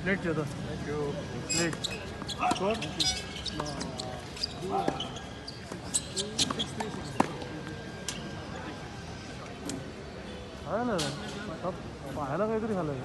plate देतो plate score आहे ना पाहायला काहीतरी झालं